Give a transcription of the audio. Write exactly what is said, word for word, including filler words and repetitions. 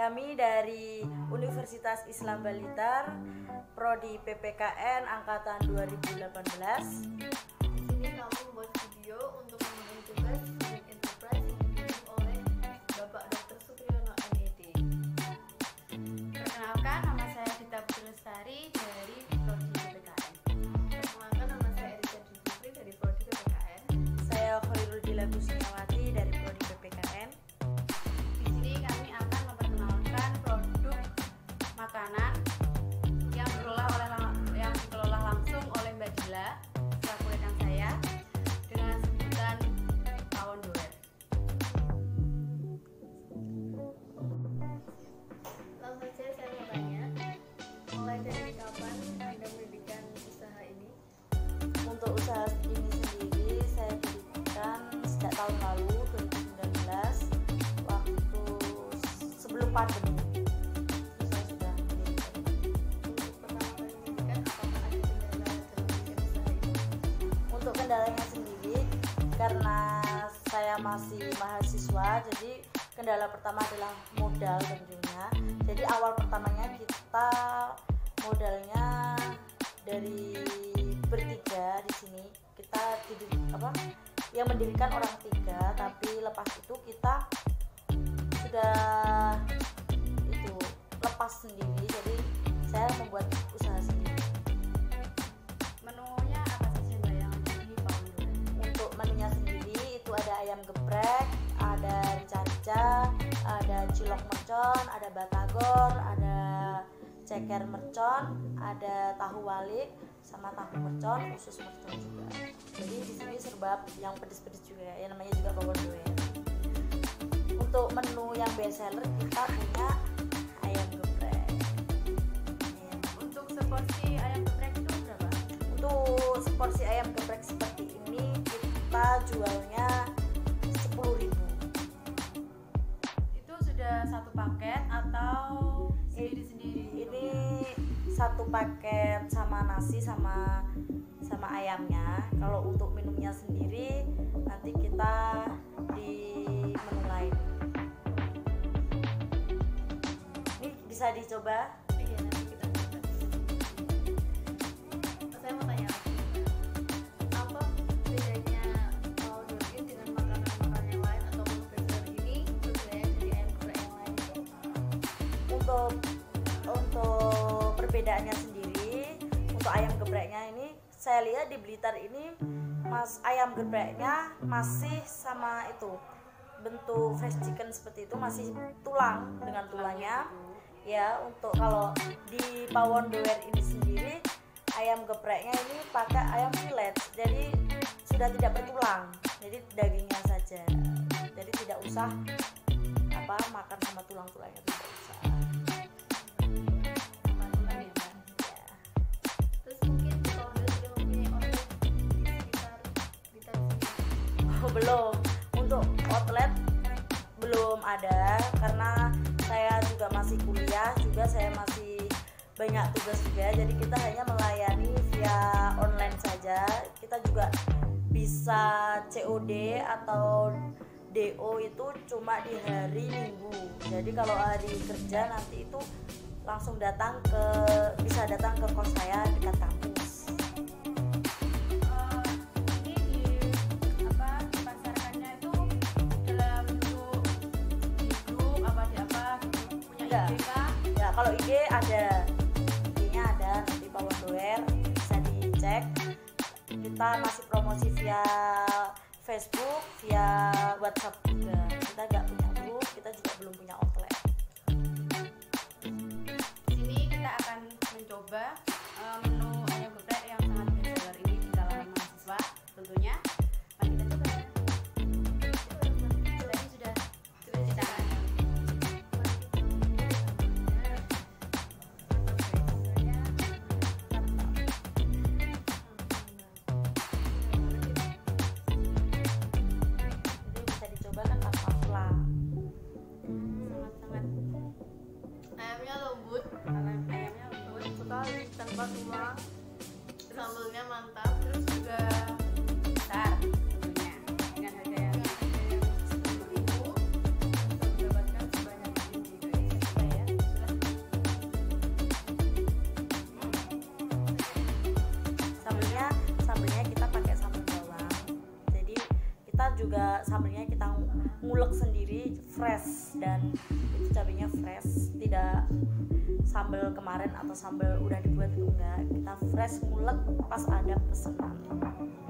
Kami dari Universitas Islam Blitar, Prodi P P K N Angkatan dua ribu delapan belas. Di sini kami membuat video untuk memenuhi tugas Student Enterprise yang dibimbing oleh Bapak Doktor Supriyono M Ed. Perkenalkan, nama saya Dita Putri Lestari dari Prodi P P K N. Perkenalkan, nama saya Erika Dwi Putri dari Prodi P P K N. Saya Khairul Dila Kusniawati dari Prodi P P K N. Di sini kami akan memperkenalkan produk makanan yang dikelola oleh yang dikelola langsung oleh Mbak Dila selaku rekan saya dengan sebutan Pawon Doer. Langsung saja saya mau tanya, mulai dari kapan Anda mendirikan usaha ini? Untuk usaha ini sendiri saya dirikan sejak tahun lalu dua ribu sembilan belas, waktu sebelum pandemi. Itu saya sudah mendirikan. Untuk pertama kali mendirikan, apakah ada kendala dalam mendirikan usaha ini? Untuk kendalanya sendiri, karena saya masih mahasiswa, jadi kendala pertama adalah modal tentunya. Jadi awal pertamanya kita modalnya dari bertiga di sini. Kita tidak apa yang mendirikan orang tiga, tapi lepas itu kita sudah itu lepas sendiri. Jadi saya membuat usaha sendiri. Menunya apa saja Mbak yang ada di Pawon Doer? Untuk menunya sendiri itu ada ayam geprek, ada rica-rica, ada cilok mercon, ada batagor, ada ceker mercon, ada tahu walik, sama tahu mercon, khusus mercon juga. Jadi di sini serba yang pedes-pedes juga, yang namanya juga Pawon Doer. Untuk menu yang best seller kita punya ayam geprek. Ayam. Untuk seporsi ayam geprek itu berapa? Untuk seporsi ayam geprek seperti ini kita jualnya sepuluh ribu. Itu sudah satu paket atau sendiri-sendiri? Ini satu paket sama nasi sama sama ayamnya. Kalau untuk minumnya sendiri nanti kita di menu lain. Ini bisa dicoba. Iya, nanti kita coba. Saya mau tanya lagi, apa bedanya Pawon Doer ini dengan makanan-makanan yang lain atau menu burger ini berbeda dari ayam geprek yang lain? Untuk untuk perbedaannya sendiri, untuk ayam gepreknya ini saya lihat di Blitar ini mas ayam gepreknya masih sama itu bentuk fresh chicken seperti itu, masih tulang dengan tulangnya ya. Untuk kalau di Pawon Doer ini sendiri ayam gepreknya ini pakai ayam filet, jadi sudah tidak bertulang, jadi dagingnya saja, jadi tidak usah apa makan sama tulang-tulangnya, tidak usah. Makanan ya, Mbak? Ya. Terus mungkin Pawon Doer sudah mempunyai outlet di sekitar Blitar sini. Oh, belum. Untuk outlet belum ada karena saya juga masih kuliah, juga saya masih banyak tugas juga, jadi kita hanya melayani via online saja. Kita juga bisa C O D atau D O itu cuma di hari Minggu. Jadi kalau hari kerja nanti itu langsung datang ke bisa datang ke kos saya dekat kampus. Eh, ini di apa dipasarkannya itu dalam bentuk di grup apa di apa gitu? Punya Enggak. I G kah? Ya kalau I G ada, I G-nya ada, nanti Pawon Doer bisa dicek. Kita masih promosi via Facebook, via WhatsApp juga. Kita nggak punya grup, kita juga belum punya outlet. Di sini kita akan mencoba eh, menu ayam geprek yang sangat best seller ini di kalangan mahasiswa tentunya. Mari kita coba. Tadi sudah sudah dicatat. Jadi bisa dicoba kan pas-pas lah. Sangat-sangat Ayamnya lembut ayamnya lembut. sekali tanpa tulang, sambelnya mantap, Terus juga besar tentunya dengan harga yang dengan harga yang sepuluh ribu bisa mendapatkan sebanyak ini guys. juga sambelnya kita ngulek sendiri, fresh, dan itu cabenya fresh, tidak sambal kemarin atau sambal udah dibuat itu enggak, kita fresh ngulek pas ada pesanan.